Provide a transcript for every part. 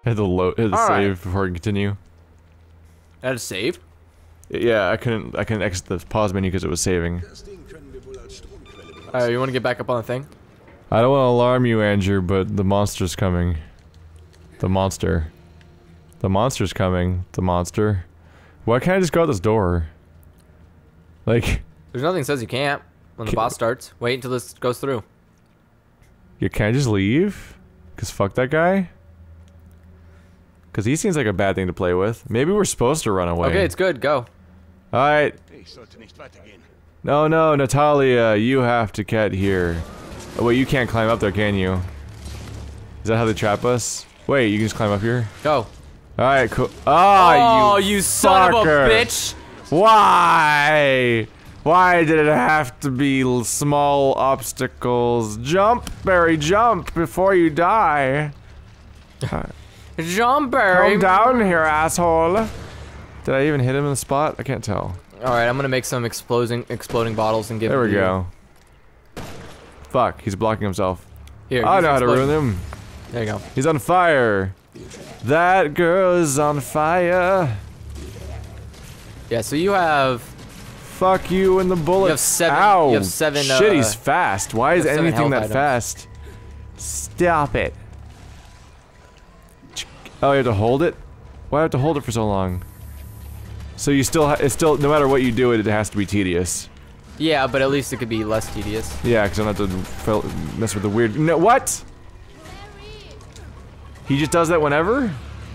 I had to save before I continue. I had to save? Yeah, I couldn't exit the pause menu because it was saving. You want to get back up on the thing? I don't want to alarm you, Andrew, but the monster's coming. The monster. The monster's coming. The monster. Why can't I just go out this door? Like... There's nothing that says you can't when the boss starts. Wait until this goes through. You can't just leave? Cause fuck that guy? Cause he seems like a bad thing to play with. Maybe we're supposed to run away. Okay, it's good. Go. Alright. No, no, Natalia, you have to get here. Oh, wait, you can't climb up there, can you? Is that how they trap us? Wait, you can just climb up here? Go. Alright, cool. Oh, you son of a bitch! Why? Why did it have to be small obstacles? Jump, Barry, jump before you die. Jump, Barry. Come down here, asshole. Did I even hit him in the spot? I can't tell. Alright, I'm gonna make some exploding bottles and give There them we go. Fuck, he's blocking himself. Here, I know how to ruin him. There you go. He's on fire. That girl is on fire. Yeah, so you have... Fuck you and the bullets. You have seven. Ow. You have seven. Shit, he's fast. Why is anything that items. fast? Stop it. Oh, you have to hold it? Why do I have to hold it for so long? So you still, it's still, no matter what you do, it has to be tedious. Yeah, but at least it could be less tedious. Yeah, because I don't have to mess with the weird. No, what? He just does that whenever?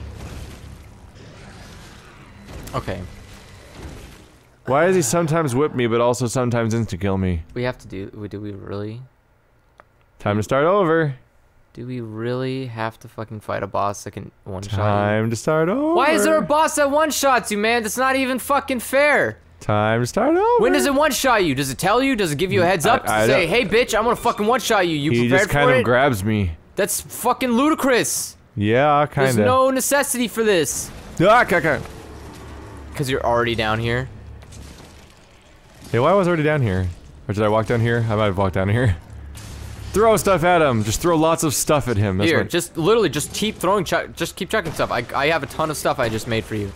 Okay. Why does he sometimes whip me, but also sometimes insta-kill me? We have to do we really? Time to start over. Do we really have to fucking fight a boss that can one-shot you? Time to start over. Why is there a boss that one-shots you, man? That's not even fucking fair. Time to start over. When does it one-shot you? Does it tell you? Does it give you a heads up to say, hey bitch, I'm gonna fucking one-shot you. You prepared for it? He just kind of grabs me. That's fucking ludicrous. Yeah, kinda. There's no necessity for this. Ah, okay. Cause you're already down here. Hey, why was I already down here? Or did I walk down here? I might have walked down here. Throw stuff at him. Just throw lots of stuff at him. That's here, just literally just keep throwing. Just keep chucking stuff. I have a ton of stuff I just made for you.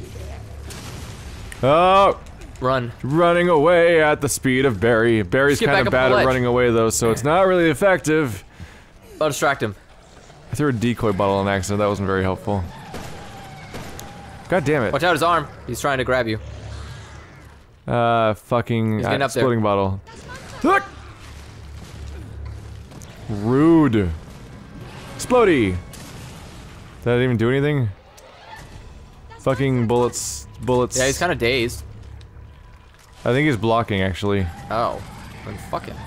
Oh. Run. Running away at the speed of Barry. Barry's kind of bad at running away though, so it's not really effective. I'll distract him. I threw a decoy bottle on accident. That wasn't very helpful. God damn it. Watch out his arm. He's trying to grab you. Fucking He's getting up there. exploding bottle. Look! Rude. Explodey. Did I even do anything? Fucking bullets. Bullets. Yeah, he's kind of dazed. I think he's blocking, actually. Oh. Then fuck it.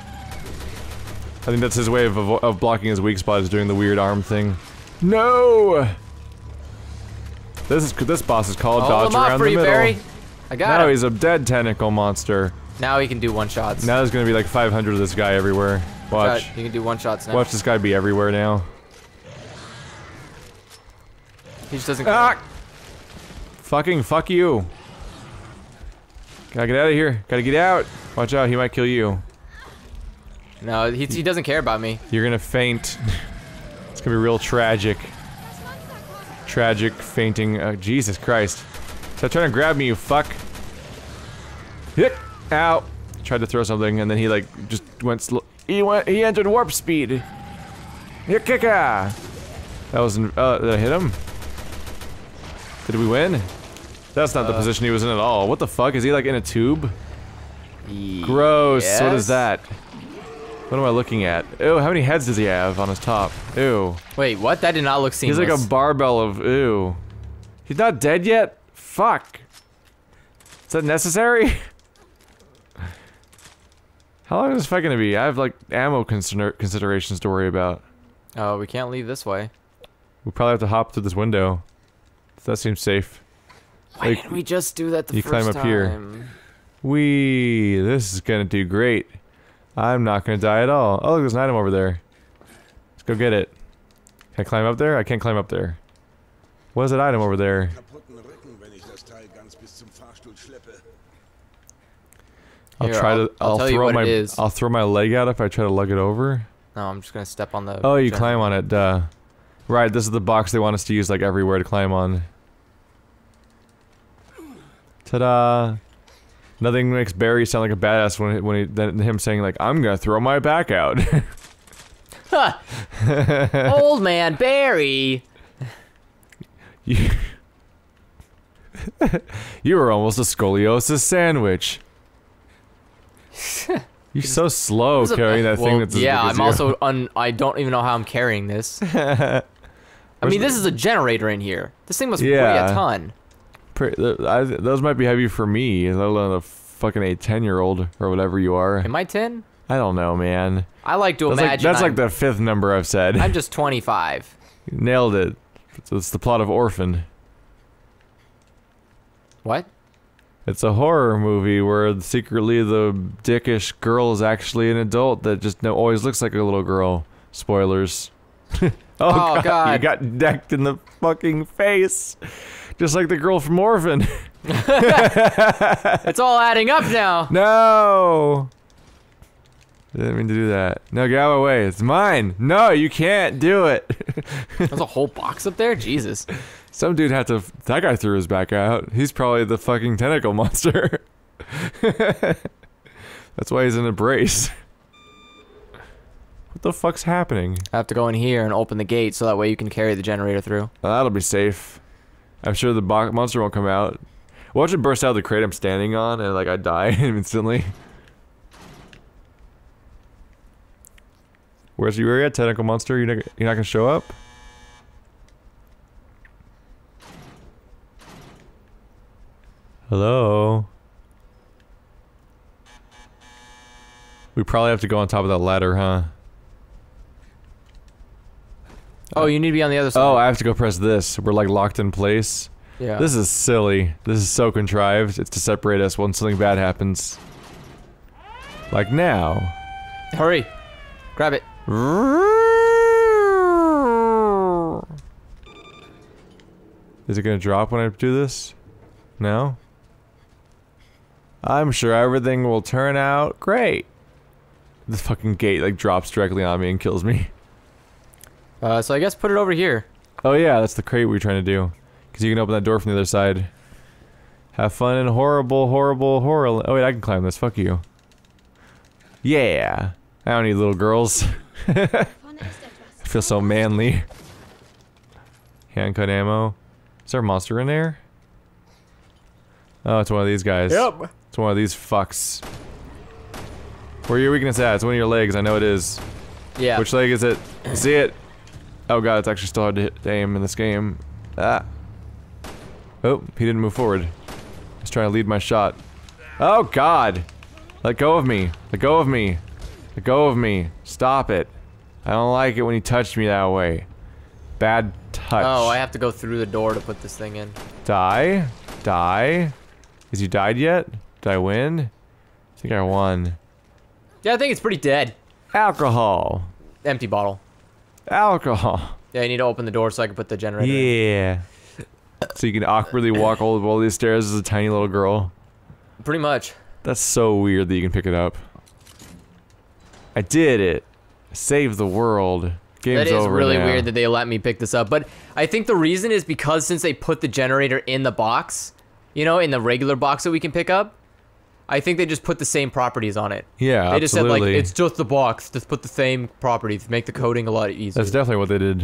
I think that's his way of blocking his weak spot, is doing the weird arm thing. No! This boss is called Dodge Around the Middle. Barry. I got him. Now he's a dead tentacle monster. Now he can do one-shots. Now there's gonna be like 500 of this guy everywhere. Watch. He can do one-shots now. Watch this guy be everywhere now. He just doesn't. Ah! Fucking fuck you. Gotta get out of here. Gotta get out. Watch out, he might kill you. No, he doesn't care about me. You're gonna faint. It's gonna be real tragic. Tragic fainting. Jesus Christ. Stop trying to grab me, you fuck. Hit! Ow! Tried to throw something and then he like just went slow. He entered warp speed. Hit kicka! That was did I hit him? Did we win? That's not the position he was in at all. What the fuck? Is he like in a tube? Gross. Yes. What is that? What am I looking at? Ew, how many heads does he have on his top? Ew. Wait, what? That did not look seamless. He's like a barbell of ew. He's not dead yet? Fuck. Is that necessary? How long is this fight gonna be? I have like ammo considerations to worry about. Oh, we can't leave this way. We probably have to hop through this window. That seems safe. Why didn't we just do that the you first climb up time? here. This is gonna do great. I'm not gonna die at all. Oh, look, there's an item over there. Let's go get it. Can I climb up there? I can't climb up there. What is that item over there? I'll throw my leg out if I try to lug it over. No, I'm just gonna step on the... Oh, you climb on it, duh. Right, this is the box they want us to use like everywhere to climb on. Ta-da! Nothing makes Barry sound like a badass than him saying like, "I'm gonna throw my back out." Old man Barry. You were almost a scoliosis sandwich. You're so slow carrying that thing that's as big as I'm you. also I don't even know how I'm carrying this. I mean, this is a generator in here. This thing must weigh a ton. Those might be heavy for me, let alone a fucking 10-year-old or whatever you are. Am I 10? I don't know, man. I like to imagine that's like the 5th number I've said. I'm just 25. You nailed it. It's the plot of Orphan. What? It's a horror movie where secretly the dickish girl is actually an adult that just always looks like a little girl. Spoilers. Oh god, you got decked in the fucking face. Just like the girl from Orphan. It's all adding up now. No! I didn't mean to do that. No, get out of my way. It's mine. No, you can't do it. There's a whole box up there? Jesus. Some dude had to... That guy threw his back out. He's probably the fucking tentacle monster. That's why he's in a brace. What the fuck's happening? I have to go in here and open the gate so that way you can carry the generator through. Well, that'll be safe. I'm sure the monster won't come out. Watch it burst out of the crate I'm standing on and like I die instantly. Where's you at, tentacle monster? You're not gonna show up? Hello? We probably have to go on top of that ladder, huh? Oh, you need to be on the other side. Oh, I have to go press this. We're like locked in place. Yeah. This is silly. This is so contrived. It's to separate us when something bad happens. Like now. Hurry. Grab it. Is it gonna drop when I do this? No? I'm sure everything will turn out great. The fucking gate like drops directly on me and kills me. So I guess put it over here. Oh yeah, that's the crate we were trying to do. Because you can open that door from the other side. Have fun in horrible, horrible horror. Oh wait, I can climb this. Fuck you. Yeah. I don't need little girls. I feel so manly. Handgun ammo. Is there a monster in there? Oh, it's one of these guys. Yep. It's one of these fucks. Where your weakness at? It's one of your legs. I know it is. Yeah. Which leg is it? See it? Oh god, it's actually still hard to aim in this game. Ah. Oh, he didn't move forward. He's trying to lead my shot. Oh god! Let go of me. Let go of me. Let go of me. Stop it. I don't like it when you touch me that way. Bad touch. Oh, I have to go through the door to put this thing in. Die? Die? Has you died yet? Did I win? I think I won. Yeah, I think it's pretty dead. Alcohol. Empty bottle. Alcohol. Yeah, you need to open the door so I can put the generator in. Yeah. So you can awkwardly walk all these stairs as a tiny little girl. Pretty much. That's so weird that you can pick it up. I did it. I saved the world. Game's over now. That is really weird that they let me pick this up, but I think the reason is because since they put the generator in the box, you know, in the regular box that we can pick up, I think they just put the same properties on it. Yeah, they just absolutely. said like, it's just the box, just put the same properties, make the coding a lot easier. That's definitely what they did.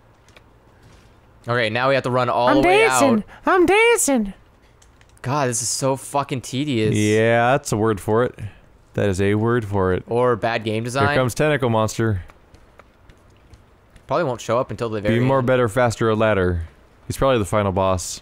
Okay, now we have to run all the way out. I'm dancing! God, this is so fucking tedious. Yeah, that's a word for it. That is a word for it. Or bad game design. Here comes Tentacle Monster. Probably won't show up until the very Be more, end. better, faster, or ladder. He's probably the final boss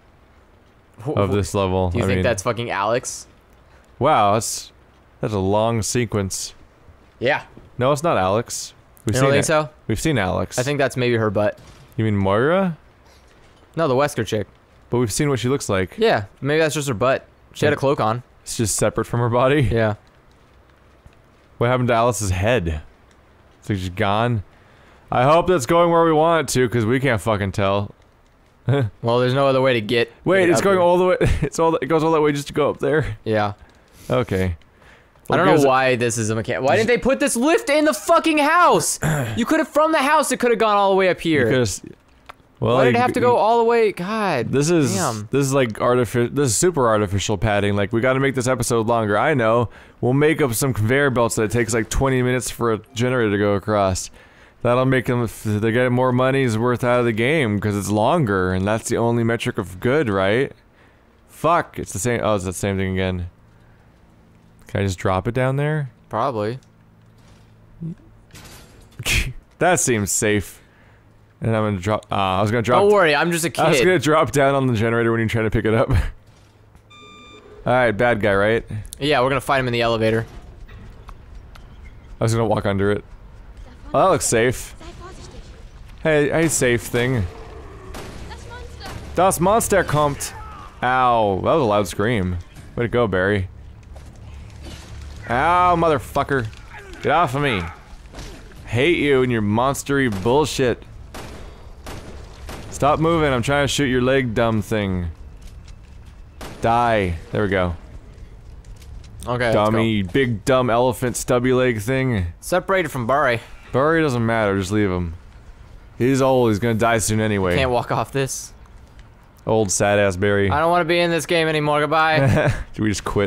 of this level. Do you think that's fucking Alex? Wow, that's a long sequence. Yeah. No, it's not Alex. You don't think so? We've seen Alex. I think that's maybe her butt. You mean Moira? No, the Wesker chick. But we've seen what she looks like. Yeah, maybe that's just her butt. She had a cloak on. It's just separate from her body? Yeah. What happened to Alice's head? It's like just gone? I hope that's going where we want it to, because we can't fucking tell. Well, there's no other way to get. Wait, it's going all the way. It goes all that way just to go up there. Yeah. Okay. I don't know why this is a mechanic. Why didn't they put this lift in the fucking house? You could have, from the house, it could have gone all the way up here. Well, why did it have to go all the way? God, this is damn. This is like artificial. This is super artificial padding. Like, we got to make this episode longer. I know. We'll make up some conveyor belts that it takes like 20 minutes for a generator to go across. That'll make them. They get more money's worth out of the game because it's longer, and that's the only metric of good, right? Fuck, it's the same. Oh, it's the same thing again. Can I just drop it down there? Probably. That seems safe. And I'm gonna drop. I was gonna drop. Don't worry, I'm just a kid. I was gonna drop down on the generator when you're trying to pick it up. All right, bad guy, right? Yeah, we're gonna fight him in the elevator. I was gonna walk under it. Oh, that looks safe. Hey, safe thing. Das Monster kommt. Ow, that was a loud scream. Way to go, Barry. Ow, motherfucker. Get off of me. Hate you and your monstery bullshit. Stop moving, I'm trying to shoot your leg, dumb thing. Die. There we go. Okay, dummy, big dumb elephant stubby leg thing. Separated from Barry. Barry doesn't matter, just leave him. He's old, he's gonna die soon anyway. Can't walk off this. Old sad ass Barry. I don't want to be in this game anymore, goodbye. Did we just quit?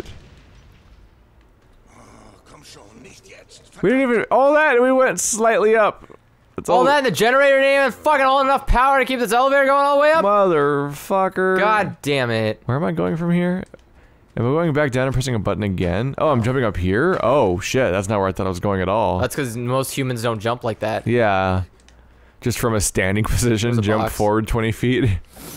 We didn't even, all that, we went slightly up. That's all that and the generator didn't even fucking hold enough power to keep this elevator going all the way up? Motherfucker. God damn it. Where am I going from here? Am I going back down and pressing a button again? Oh, I'm jumping up here? Oh, shit, that's not where I thought I was going at all. That's because most humans don't jump like that. Yeah. Just from a standing position, jump forward 20 feet.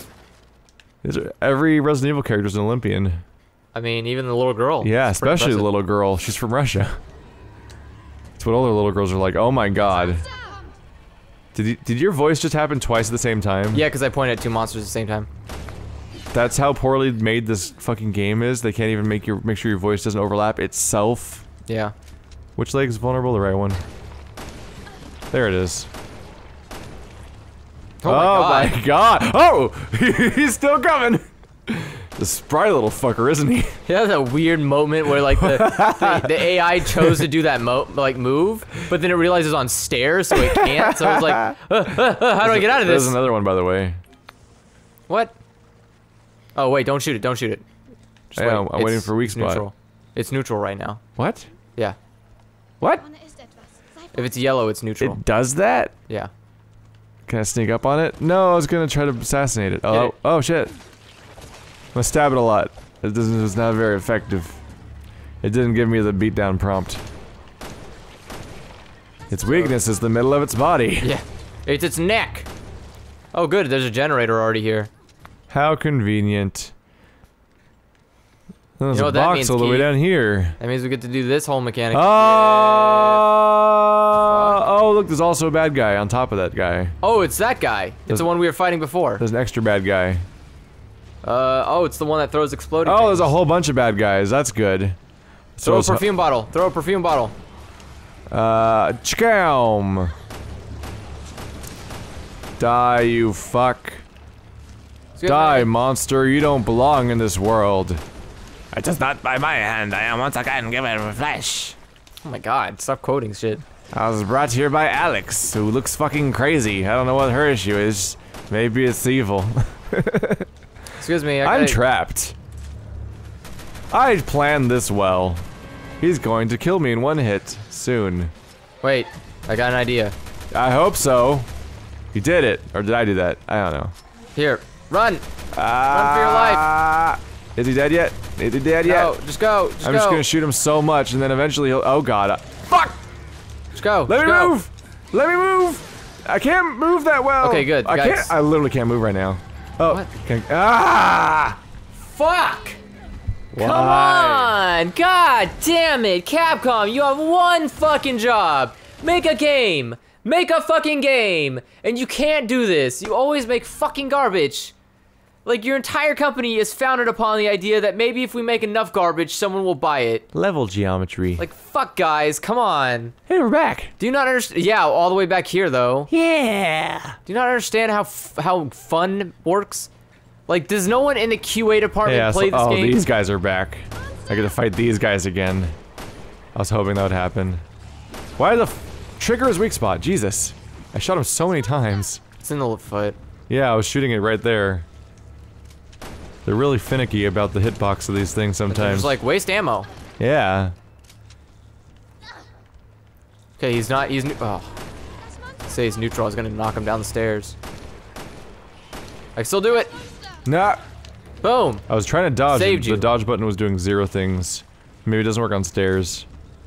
Every Resident Evil character is an Olympian. I mean, even the little girl. Yeah, especially the little girl. She's from Russia. That's what all the little girls are like. Oh my god. Did your voice just happen twice at the same time? Yeah, because I pointed at two monsters at the same time. That's how poorly made this fucking game is. They can't even make sure your voice doesn't overlap itself. Yeah. Which leg is vulnerable? The right one. There it is. Oh my god. Oh! He's still coming! The spry little fucker, isn't he? Yeah, that's a weird moment where like the AI chose to do that move, but then it realizes on stairs, so it can't. So it's like, how do I get out of this? There's another one, by the way. What? Oh wait, don't shoot it! Don't shoot it. Just yeah, I'm waiting for weak spot. Neutral. It's neutral right now. What? Yeah. What? If it's yellow, it's neutral. It does that? Yeah. Can I sneak up on it? No, I was gonna try to assassinate it. Oh, oh shit. I'm gonna stab it a lot. It's not very effective. It didn't give me the beatdown prompt. Its weakness is the middle of its body. Yeah. It's its neck. Oh good, there's a generator already here. How convenient. There's You know a what that box means, all the way Keith? down here. That means we get to do this whole mechanic. Oh, look, there's also a bad guy on top of that guy. Oh, it's that guy. It's the one we were fighting before. There's an extra bad guy. Oh, it's the one that throws exploding Oh, things. there's a whole bunch of bad guys. That's good. Throw a perfume bottle. Throw a perfume bottle. Chkaum. Die, you fuck. Die, monster. You don't belong in this world. It is not by my hand. I am once again given flesh. Oh my god, stop quoting shit. I was brought here by Alex, who looks fucking crazy. I don't know what her issue is. Maybe it's evil. Excuse me, I'm trapped. I planned this well. He's going to kill me in one hit soon. Wait, I got an idea. I hope so. You did it. Or did I do that? I don't know. Here, run! Run for your life! Is he dead yet? Is he dead yet? No, just go, I'm just gonna shoot him so much and then eventually he'll- oh god. Fuck! Just go, Let me move! Let me move! I can't move that well! Okay, good, I guys. can't- I literally can't move right now. Oh. What? Ah! Fuck! Why? Come on! God damn it! Capcom, you have one fucking job! Make a game! Make a fucking game! And you can't do this! You always make fucking garbage! Like, your entire company is founded upon the idea that maybe if we make enough garbage, someone will buy it. Level geometry. Like, fuck guys, come on. Hey, we're back. Do you not understand? Yeah, all the way back here though. Yeah. Do you not understand how fun works? Like, does no one in the QA department play this game? Oh, these guys are back. I gotta fight these guys again. was hoping that would happen. Why the trigger is weak spot? Jesus. I shot him so many times. It's in the foot. Yeah, I was shooting it right there. They're really finicky about the hitbox of these things sometimes. Just like, waste ammo. Yeah. Okay, he's not, oh. Say he's neutral, I was gonna knock him down the stairs. I can still do it! Nah. Boom! I was trying to dodge. Saved you. The dodge button was doing 0 things. Maybe it doesn't work on stairs.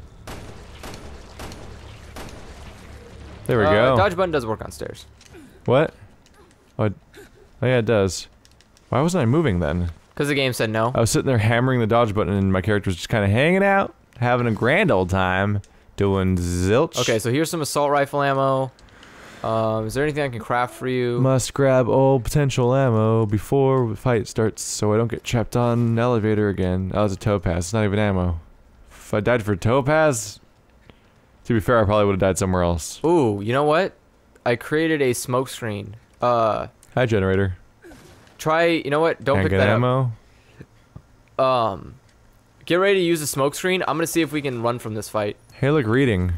There we go. Dodge button does work on stairs. What? Oh, yeah, it does. Why wasn't I moving then? Because the game said no. I was sitting there hammering the dodge button and my character was just kind of hanging out, having a grand old time, doing zilch. Okay, so here's some assault rifle ammo. Is there anything I can craft for you? Must grab all potential ammo before the fight starts so I don't get trapped on an elevator again. Oh, it's a topaz. It's not even ammo. If I died for topaz, to be fair, I probably would have died somewhere else. Ooh, you know what? I created a smoke screen. Hi, generator. Try, you know what? Don't pick that ammo. up. Get ready to use the smoke screen. I'm gonna see if we can run from this fight. Hey, look, reading.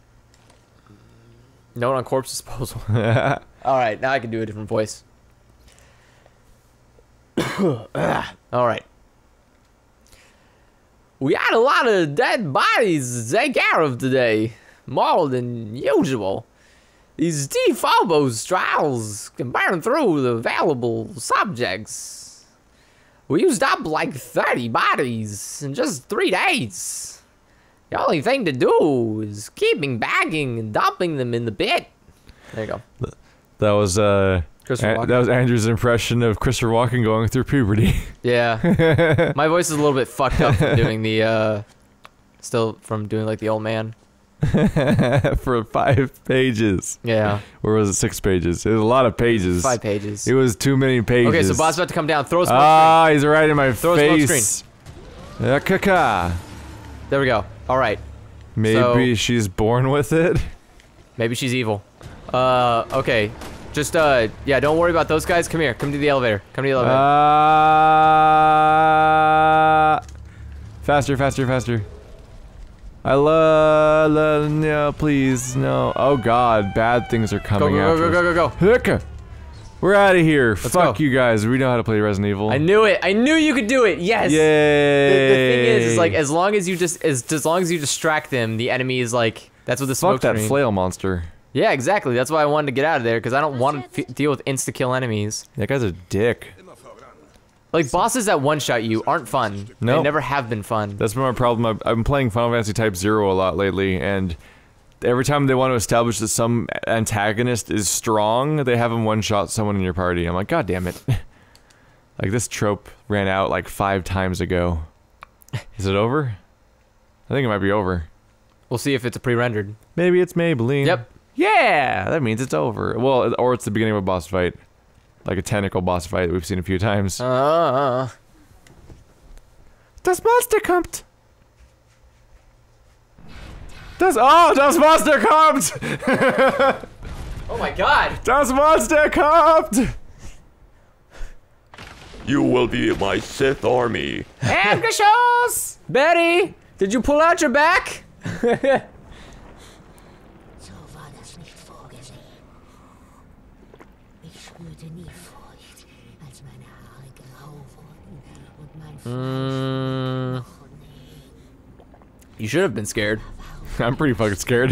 Note on corpse disposal. Alright, now I can do a different voice. Alright. We had a lot of dead bodies to take care of today. More than usual. These default trials can burn through the available subjects. We used up like 30 bodies in just 3 days. The only thing to do is keeping bagging and dumping them in the pit. There you go. That was that was Andrew's impression of Christopher Walken going through puberty. Yeah. My voice is a little bit fucked up from doing the still from doing like the old man. For 5 pages. Yeah. Or was it 6 pages? It was a lot of pages. 5 pages. It was too many pages. Okay, so boss about to come down. Throw a smoke screen. He's right in my face. Throw a smoke screen. Kaka. There we go. Alright. Maybe she's born with it? Maybe she's evil. Okay. Just, yeah, don't worry about those guys. Come here. Come to the elevator. Come to the elevator. Faster, faster, faster. No, please, no. Oh god, bad things are coming after us. Go. We're out of here. Let's Fuck go. you guys. We know how to play Resident Evil. I knew it. I knew you could do it. Yes. Yay. The thing is like as long as you distract them, the enemy is like that's what the smoke Fuck that screen. flail monster. Yeah, exactly. That's why I wanted to get out of there because I don't want to deal with insta kill enemies. That guy's a dick. Like bosses that one shot you aren't fun. No. They never have been fun. That's been my problem. I've been playing Final Fantasy Type 0 a lot lately, and every time they want to establish that some antagonist is strong, they have him one-shot someone in your party. I'm like, god damn it. Like, this trope ran out like 5 times ago. Is it over? I think it might be over. We'll see if it's a pre-rendered. Maybe it's Maybelline. Yep. Yeah! That means it's over. Well, or it's the beginning of a boss fight. Like a tentacle boss fight that we've seen a few times. Das Monster kommt! Das Monster kommt! Oh my god! Das Monster kommt! You will be my Sith army. Handgeschoss! Betty, did you pull out your back? You should have been scared. I'm pretty fucking scared.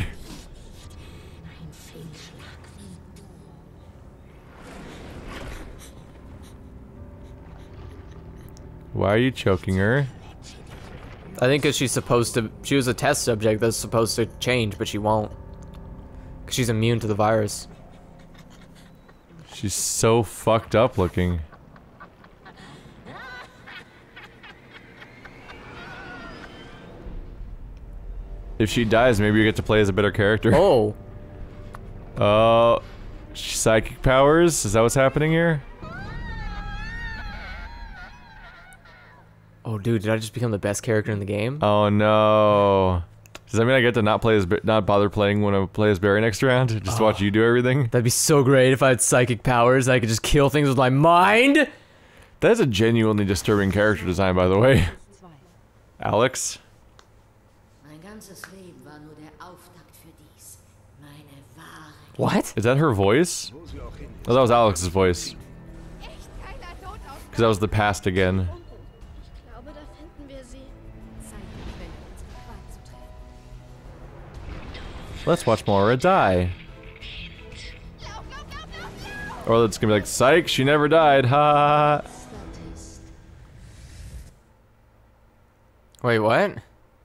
Why are you choking her? I think because she's supposed to. She was a test subject that's supposed to change, but she won't. Because she's immune to the virus. She's so fucked up looking. If she dies, maybe you get to play as a better character. Oh. Psychic powers? Is that what's happening here? Oh, dude, did I just become the best character in the game? Oh no. Does that mean I get to not bother playing when I play as Barry next round? Just watch you do everything? That'd be so great if I had psychic powers. I could just kill things with my mind. That is a genuinely disturbing character design, by the way. Alex? What? Is that her voice? Oh, that was Alex's voice. Because that was the past again. Let's watch Moira die. Or it's gonna be like, psych, she never died, ha! Wait, what?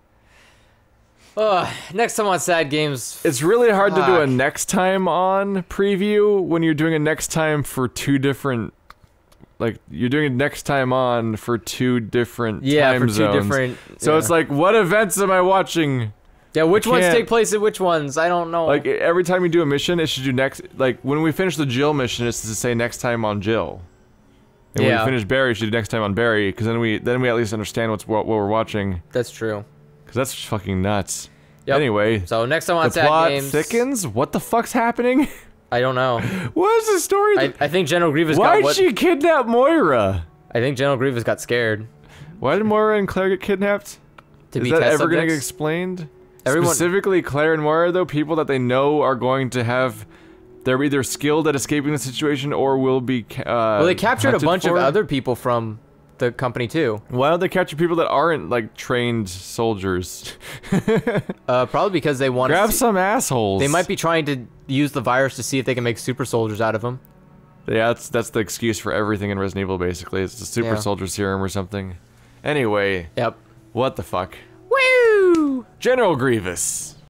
Ugh, next time on Sad Games. It's really hard to do a Fuck. next time on preview when you're doing a next time for two different... Like, you're doing a next time on for two different time zones. So it's like, what events am I watching? Yeah, which ones can't- take place at which ones? I don't know. Like, every time you do a mission, it should do next... Like, when we finish the Jill mission, it's to say next time on Jill. And when Yeah. we finish Barry, it should do next time on Barry, because then we at least understand what we're watching. That's true. Because that's fucking nuts. Yep. Anyway, So next time on the Sad plot Games. thickens? What the fuck's happening? I don't know. What is the story? I think General Grievous got Why'd what? she kidnap Moira? I think General Grievous got scared. Why did Moira and Claire get kidnapped? To Is be that test ever gonna get subjects. explained? Everyone- Specifically Claire and Moira, though, people that they know are going to have... They're either skilled at escaping the situation or will be Well, they captured a hunted bunch of for. other people from the company too. Why don't they capture people that aren't, like, trained soldiers? Probably because they want Grab to. some assholes. They might be trying to use the virus to see if they can make super soldiers out of them. Yeah, that's the excuse for everything in Resident Evil, basically. It's the super Yeah. soldier serum or something. Anyway, Yep. what the fuck? Woo! General Grievous.